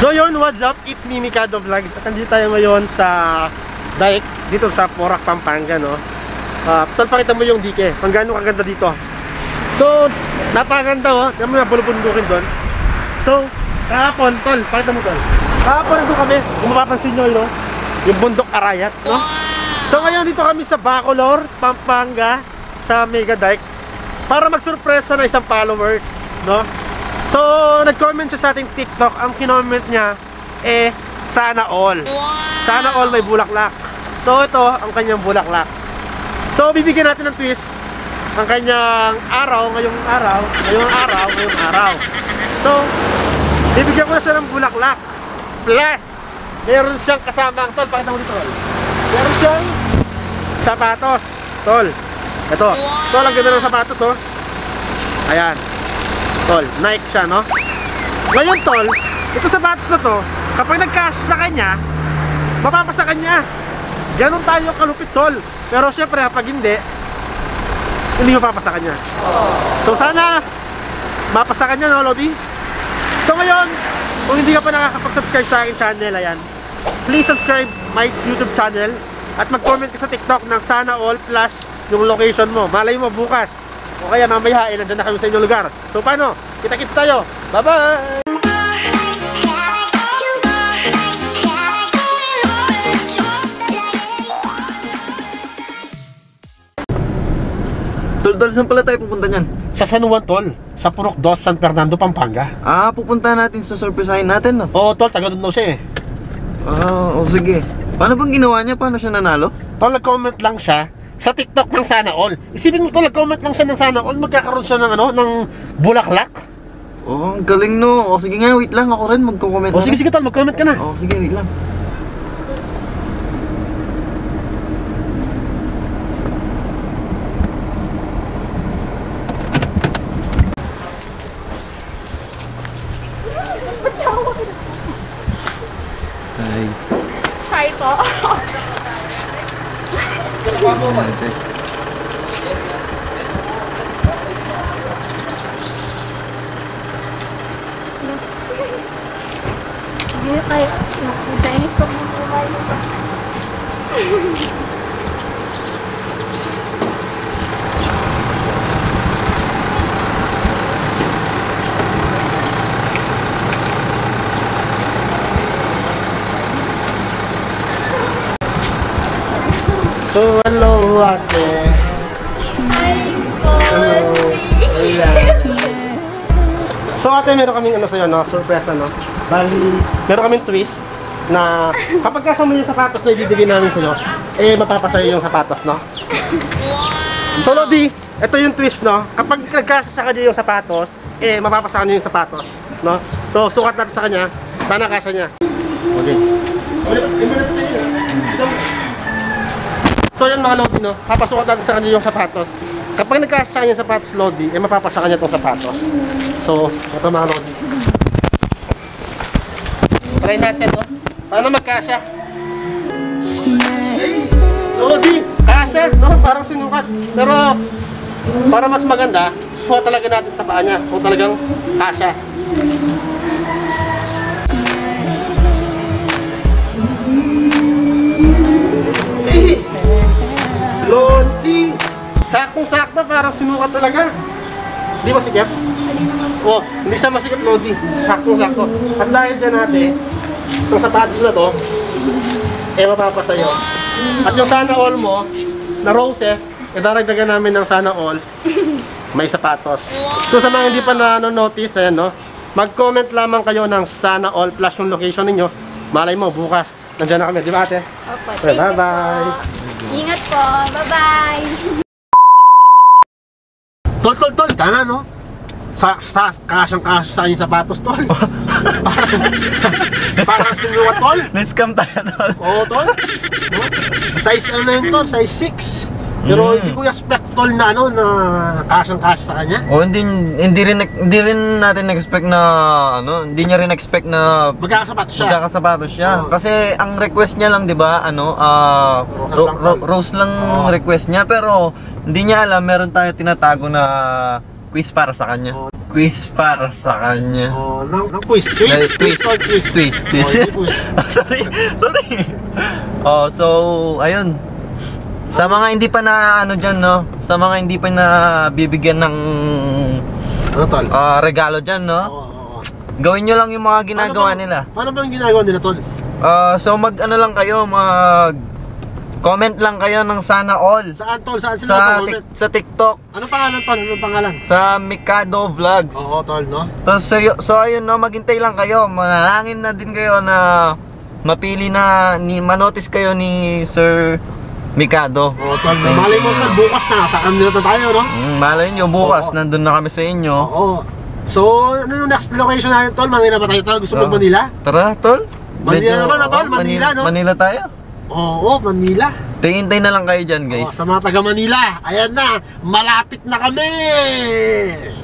So yun, what's up? It's me, Mikado Vlogs. At nandito tayo ngayon sa Daik, dito sa Porac, Pampanga, no? Tol, pakita mo yung dike. Kung gaano kaganda dito. So, napakaganda, oh. Kaya mo na bulubundukin doon. So, kahapon, Tol, pakita mo, Tol. Kahapon nandun kami, kung mapapansin nyo, no? Yung bundok Arayat, no? So ngayon dito kami sa Bacolor, Pampanga, sa Mega Dike, para magsurpresa na isang followers, no? So, nag-comment siya sa ating TikTok. Ang kinoment niya, sana all. Sana all may bulaklak. So, ito, ang kanyang bulaklak. So, bibigyan natin ng twist ang kanyang ngayong araw. So, bibigyan ko na siya ng bulaklak. Plus, meron siyang kasamang, Tol, pakita mo dito, Tol. Meron siyang sapatos, Tol. Ito, Tol, ang ganda ng sapatos, oh. Ayan, Tol, Nike siya, no? Ngayon, Tol, ito sapatos na to, kapag nag-cash sa kanya, mapapasa kanya. Ganon tayo kalupit, Tol. Pero syempre, kapag hindi mapapasa kanya. So sana mapasa kanya, no, Lodi? So ngayon, kung hindi ka pa nakakapag-subscribe sa aking channel, ayan, please subscribe my YouTube channel at mag-comment ka sa TikTok ng sana all plus yung location mo. Malay mo bukas o kaya mamaya nandyan na kami sa inyong lugar. So paano? Kita-kits tayo. Bye-bye! Tol, saan pala tayo pupunta niyan? Sa San Juan, Tol. Sa Purok 2, San Fernando, Pampanga. Pupunta natin sa surprisehin natin, no? Oo, Tol. Taga doon daw siya, eh. Sige. Paano bang ginawa niya? Paano siya nanalo? Tol, nag-comment lang siya sa TikTok ng Sana All. Isipin mo, Tol, nag-comment lang siya ng Sana All. Magkakaroon siya ng, ng bulaklak. Ang galing, no? Sige nga, wait lang. Ako rin magko-comment na. Sige, Tol. Mag-comment ka na. Sige, wait lang. Hi po. Guwapo man. Hindi kayo. Nakudahil ko mo buhay. So, hello, ate. Hi po. So, ate, meron kaming sa'yo, no? Surprise, no? Bali, meron kaming twist na kapag kasama yung sapatos na ibibigay namin sa'yo, mapapasayo yung sapatos, no? So, Lodi, ito yung twist, no? Kapag nagkasa sa kanya yung sapatos, mapapasa kanya yung sapatos, no? So, sukat natin sa kanya, sana kasya niya. Okay. So yun mga Lodi, no? Papasukat natin sa kanya yung sapatos. Kapag nagkasya kanya yung sapatos, Lodi, mapapasa kanya itong sapatos. So, ito mga Lodi. Try natin, no? Sana magkasya. Lodi, kasya, no? Parang sinukat. Pero, para mas maganda, susukat talaga natin sa paa niya kung talagang kasya. Lodi! Saktong-sakto, parang sinukat talaga. Di ba sikip? Hindi siya masikip, Lodi. Saktong-sakto. At dahil dyan natin, itong sapatos na to, mapapasa sa'yo. At yung sana all mo, na roses, daragdagan namin ng sana all, may sapatos. So sa mga hindi pa na-notice, ayan, no? Mag-comment lamang kayo ng sana all plus yung location ninyo. Malay mo, bukas, nandiyan na kami. Di ba, ate? Opo, Okay, bye-bye. Ingat po. Bye-bye. Tol, tana, no? Kasyang-kasya sa yung sapatos, Tol. Parang sinuwa, Tol. Let's come tayo, Tol. Oo, Tol. Size ano na yun, Tol? Size 6. Pero hindi ko expect, Tol, na na kasyang-kasya sa kanya. Hindi rin natin expect na hindi niya rin expect na magkakasapatos siya. Kasi ang request niya lang, 'di ba? Rose lang request niya, pero hindi niya alam meron tayo tinatago na quiz para sa kanya. quiz para sa kanya. Oh, ng quiz. Twist. Oh, hindi quiz. Sorry. So, ayun. Sa mga hindi pa na ano dyan, no? Sa mga hindi pa na bibigyan ng Ano, tol? regalo dyan, no? Oo. Gawin nyo lang yung mga ginagawa nila. Paano ba yung ginagawa nila, tol? So mag ano lang kayo, mag comment lang kayo ng sana all Saan, tol? Saan sila nag-comment? sa TikTok, Anong pangalan, tol? Anong pangalan? sa Mikado Vlogs. Oo, tol, no? So ayun, no, maghintay lang kayo. Manalangin na din kayo na mapili na manotice kayo ni Sir Mikado. Oo, tol. Malay mo sa bukas na, sa kanila na tayo, no? Malay nyo, bukas Oo. nandun na kami sa inyo. Oo. So, ano yung next location natin, tol? Manila ba tayo, tol? Gusto mo Manila? Tara, tol. Manila naman, tol? Manila, no? Manila tayo. Oo, Manila. Hintay na lang kayo dyan, guys. Sa mga taga Manila, ayan na, malapit na kami!